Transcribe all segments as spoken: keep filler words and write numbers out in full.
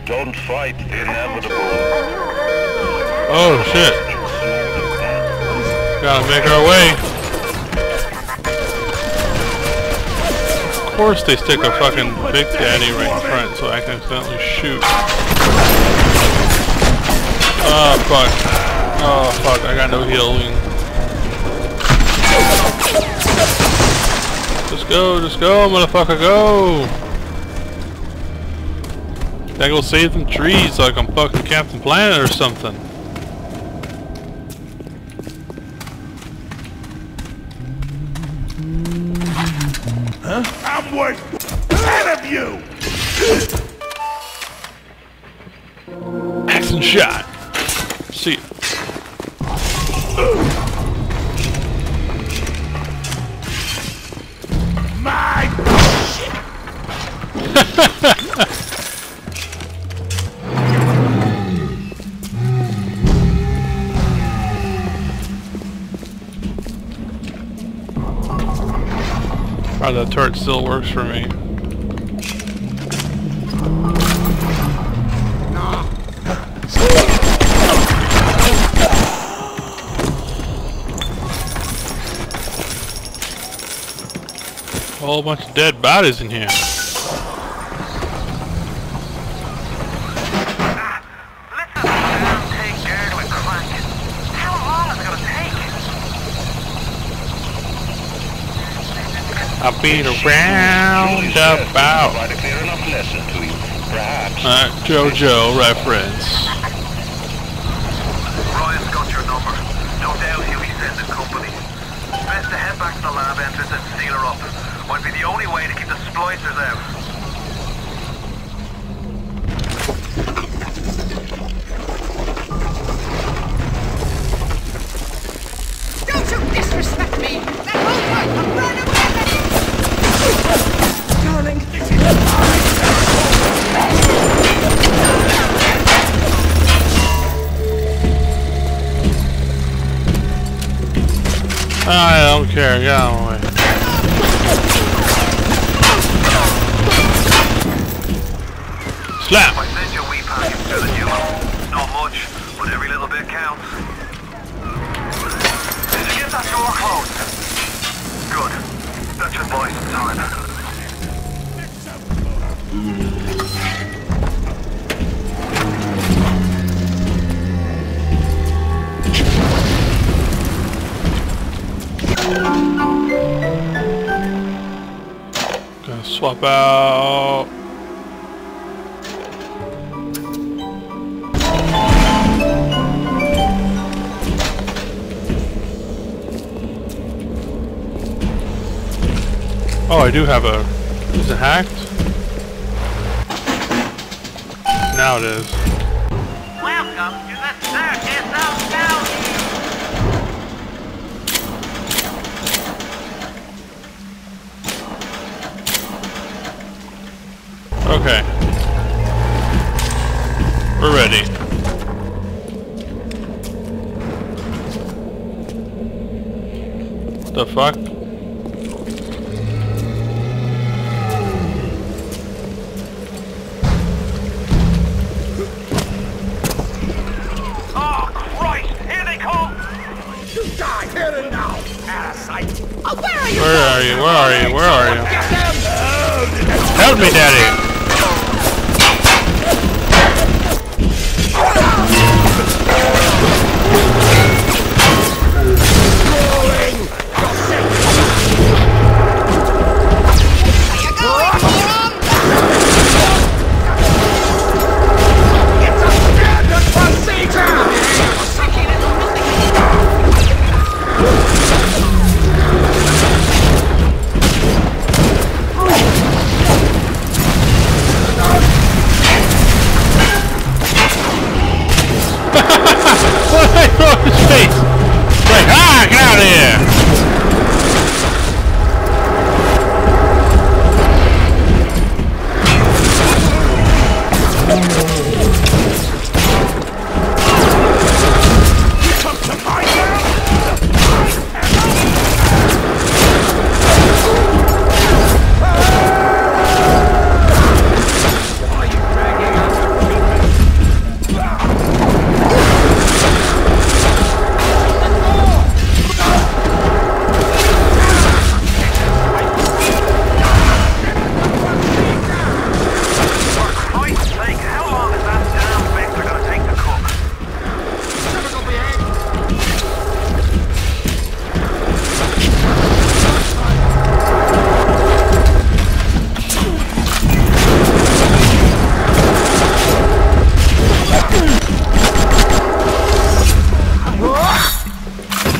Don't fight the inevitable. Oh shit. Gotta make our way. Of course they stick a fucking Big Daddy right in front so I can accidentally shoot. Oh fuck. Oh fuck, I got no healing. Just go, just go, motherfucker, go! I go save them trees like I'm fucking Captain Planet or something. Huh? I'm worth ten of you! Action shot! See ya. My shit! Oh, that turret still works for me. A whole bunch of dead bodies in here. I've been around about. Provide a clear enough lesson to you, perhaps. Alright, JoJo reference. Ryan's got your number. No doubt he'll be sending company. Best to head back to the lab entrance and seal her up. Might be the only way to keep the splicers out. Don't you disrespect me! That whole fight will burn away! Darling, this is I don't care, get out of the way. Slap! I sent you a wee package to the new one. Not much, but every little bit counts. Did you get that door closed? Good. That should buy some time. Gonna swap out. Oh, I do have a... Is it hacked? Now it is. Welcome to the circus of value. Okay. We're ready. What the fuck? Oh, Christ! Here they come! You die here and now! Out of sight! Oh, where are you? Where are you? Where are you? Where are you? Get them! Help me, Daddy!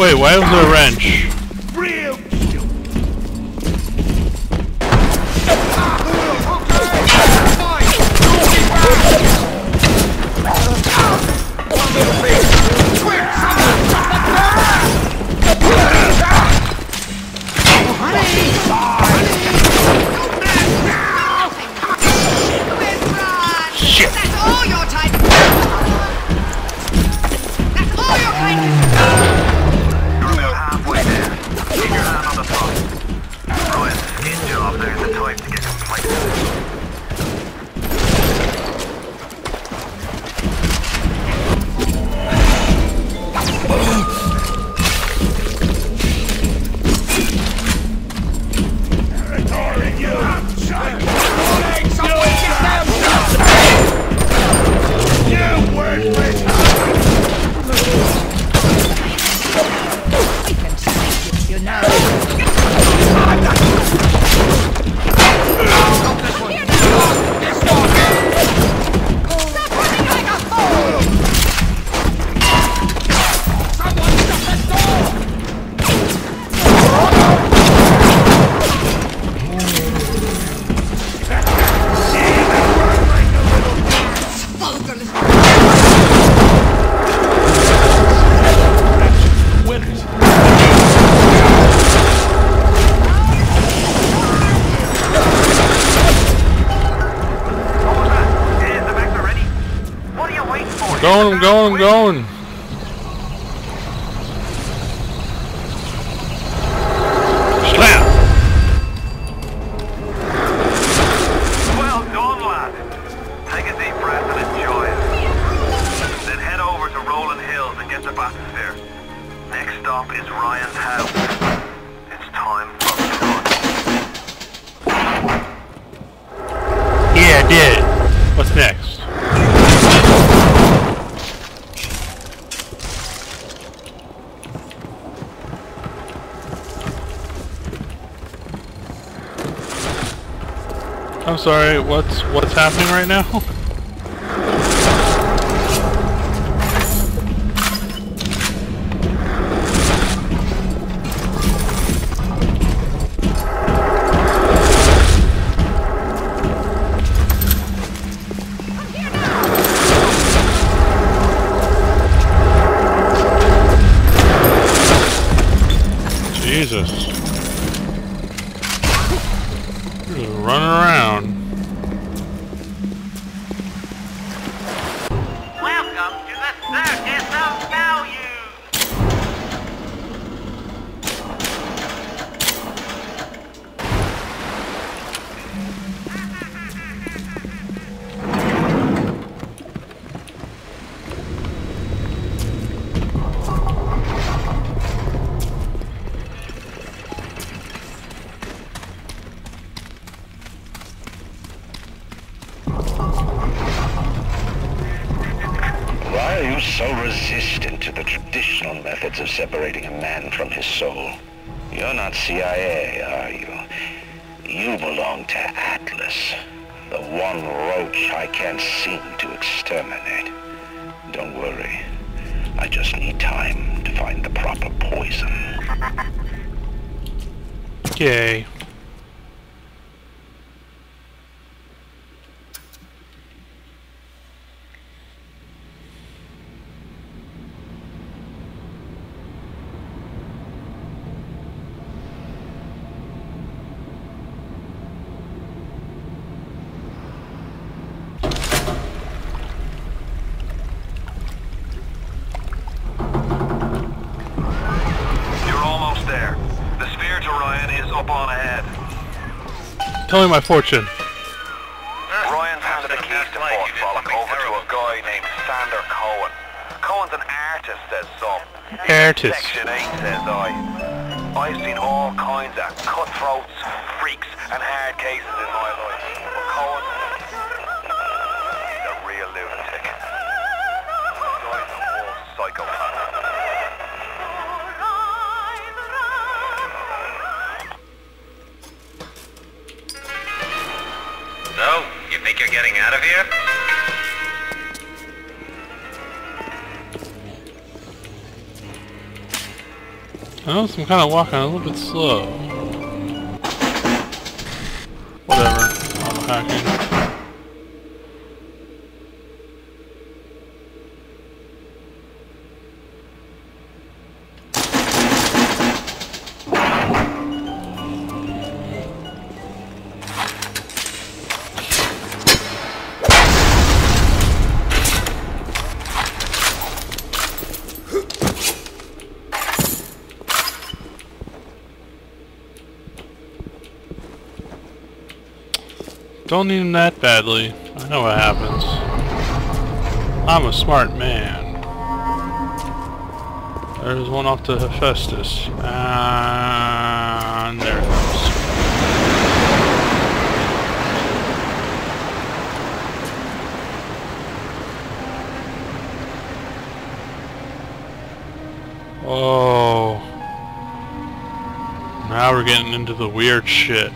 Wait, why was there a wrench? Real Shit! That's all your time. That's all your kindness. You're about halfway there. Keep your hand on the top. Ryan's skin job there's the type to get complacent. Going, I'm going, I'm going. Slap! Well done, lad. Take a deep breath and enjoy it. Then head over to Rolling Hills and get the bathysphere. Next stop is Ryan's house. It's time for fun. Yeah, I did. What's next? I'm sorry, what's what's happening right now? Jesus. Just running around. Welcome to the Circus of Value. Why are you so resistant to the traditional methods of separating a man from his soul? You're not C I A, are you? You belong to Atlas, the one roach I can't seem to exterminate. Don't worry. I just need time to find the proper poison. Okay. Up on ahead. Tell me my fortune. Ryan's handed the keys to Port Frolic over to a guy named Sander Cohen. Cohen's an artist, says some. Artist. Section eight, says I. I've seen all kinds of cutthroats, freaks, and hard cases in my life. But Cohen, he's a real lunatic. The guy's a full psychopath. So, you think you're getting out of here? I notice I'm kind of walking a little bit slow. Whatever. I'm hacking. Don't need him that badly. I know what happens. I'm a smart man. There's one off to Hephaestus. And there it goes. Oh. Now we're getting into the weird shit.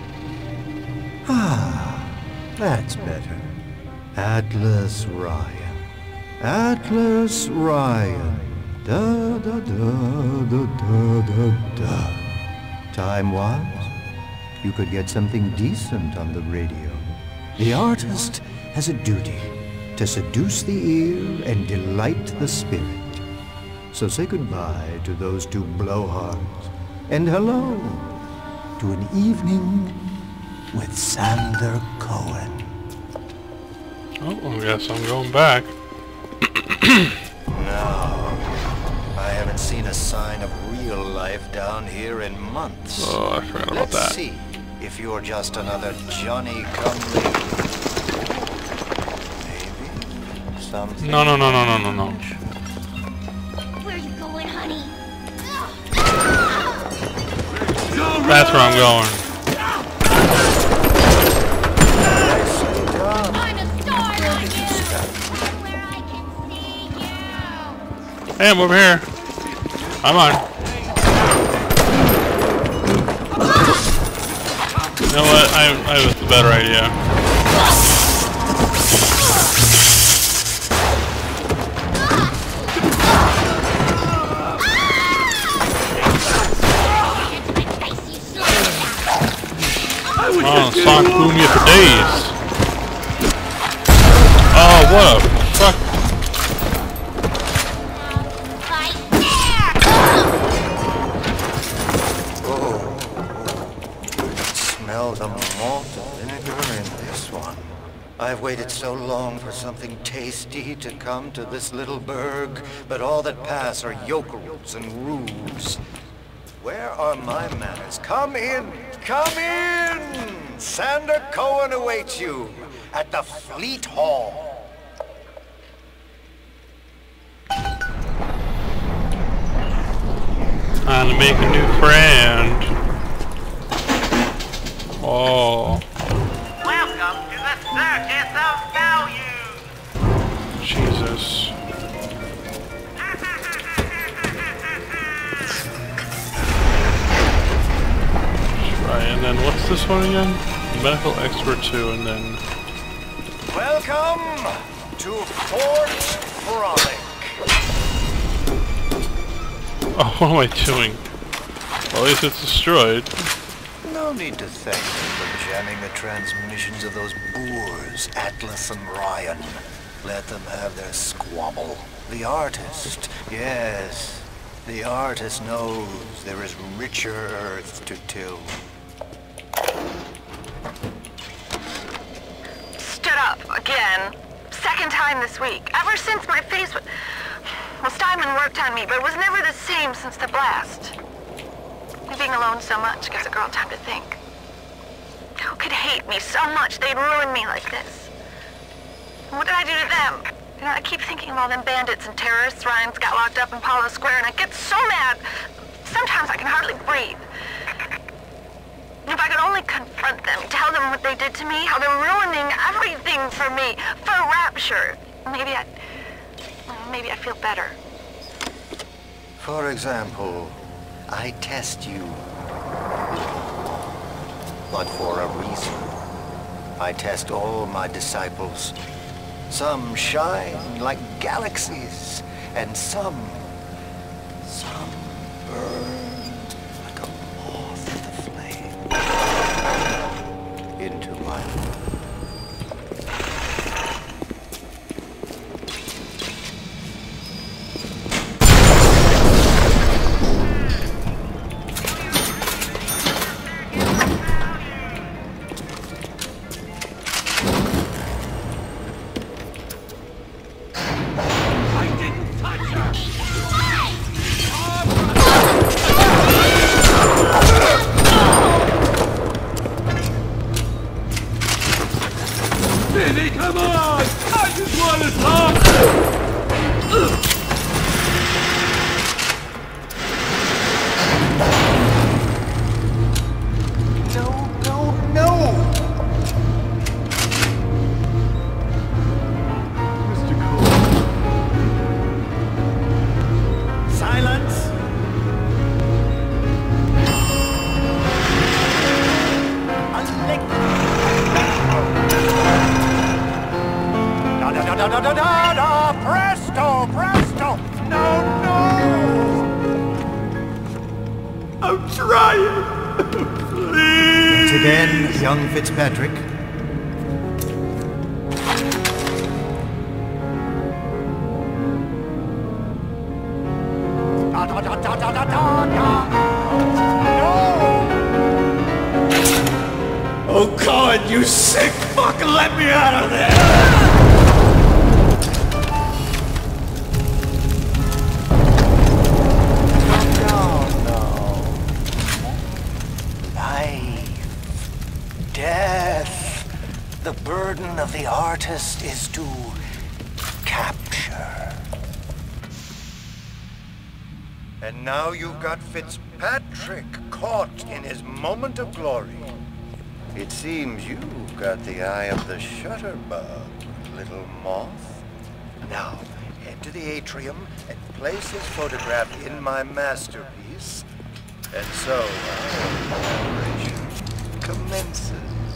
Ah, that's better. Atlas Ryan. Atlas Ryan. Da da da da da da da. Time-wise, you could get something decent on the radio. The artist has a duty to seduce the ear and delight the spirit. So say goodbye to those two blowhards, and hello to an evening with Sander Cohen. Oh, I guess I'm going back. No, I haven't seen a sign of real life down here in months. Oh, I forgot about Let's that. see if you're just another Johnny-come-lately. Maybe something. No, no, no, no, no, no, no. Where are you going, honey? That's where I'm going. I'm a star like you! Where I can see you! Hey, I'm over here. I'm on. You know what? I, I have a better idea. Oh, Sonic blew me for days. Oh, what a fuck. Smell the malt and vinegar in this one. I've waited so long for something tasty to come to this little burg, but all that pass are yokel's and ruse. Where are my manners? Come in! Come in! Sander Cohen awaits you at the Fleet Hall. Time to make a new friend. Oh. Welcome to the Circus of Values! Jesus. Right, and then what's this one again? Medical Expert two, and then... Welcome to Fort Frolic. Oh, what am I doing? Well, at least it's destroyed. No need to thank me for jamming the transmissions of those boors, Atlas and Ryan. Let them have their squabble. The artist, yes, the artist knows there is richer earth to till. Stood up again. Second time this week. Ever since my face was... Well, Steinman worked on me, but it was never the same since the blast. Being alone so much gives a girl time to think. Who could hate me so much they'd ruin me like this? And what did I do to them? You know, I keep thinking of all them bandits and terrorists Ryan's got locked up in Palo Square, and I get so mad. Sometimes I can hardly breathe. If I could only confront them, tell them what they did to me, how they're ruining everything for me, for Rapture, maybe I'd... maybe I'd feel better. For example, I test you. But for a reason. I test all my disciples. Some shine like galaxies, and some... some burn Again, young Fitzpatrick. Da, da, da, da, da, da, da, da. No! Oh God, you sick fuck, let me out of there! The burden of the artist is to capture. And now you've got Fitzpatrick caught in his moment of glory. It seems you've got the eye of the shutterbug, little moth. Now, head to the atrium and place his photograph in my masterpiece. And so, our collaboration commences.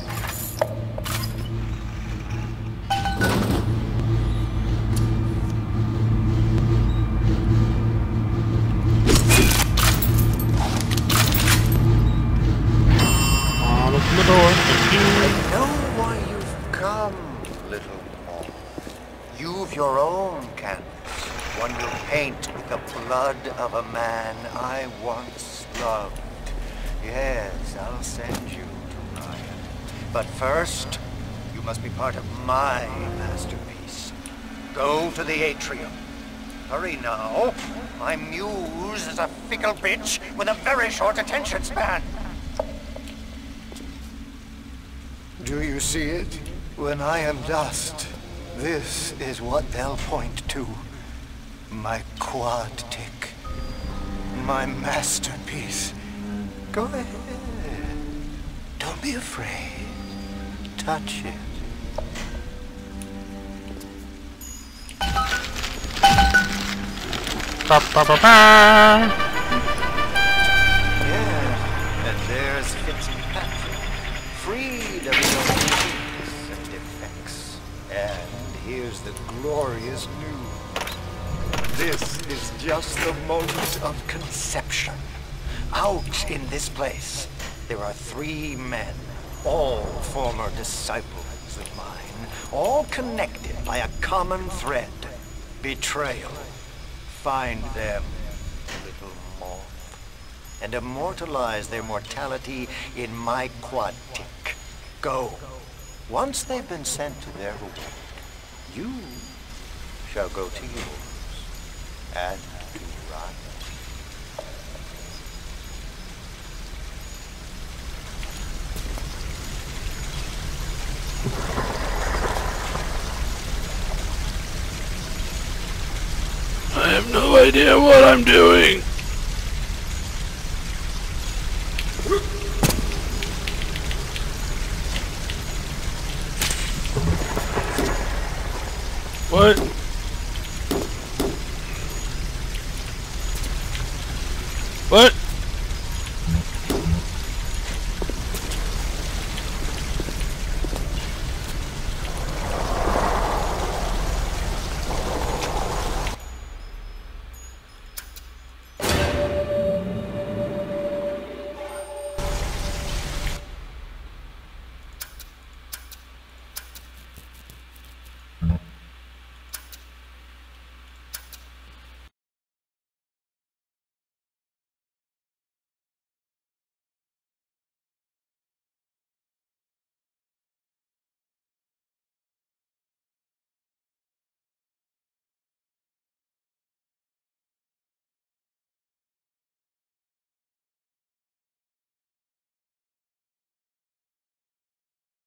The door. I know why you've come, little moth. You've your own canvas, one you'll paint with the blood of a man I once loved. Yes, I'll send you to Ryan. But first, you must be part of my masterpiece. Go to the atrium. Hurry now. My muse is a fickle bitch with a very short attention span. Do you see it? When I am dust, this is what they'll point to. My quad tick. My masterpiece. Go ahead. Don't be afraid. Touch it. Ba, ba, ba, ba. Yeah, and there's Fitzpatrick, freed of his own defects and defects. And here's the glorious news. This is just the moment of conception. Out in this place, there are three men, all former disciples of mine, all connected by a common thread, betrayal. Find them, little moth, and immortalize their mortality in my quad tick. Go. Once they've been sent to their reward, you shall go to yours, and to Ryan. I have no idea what I'm doing. What?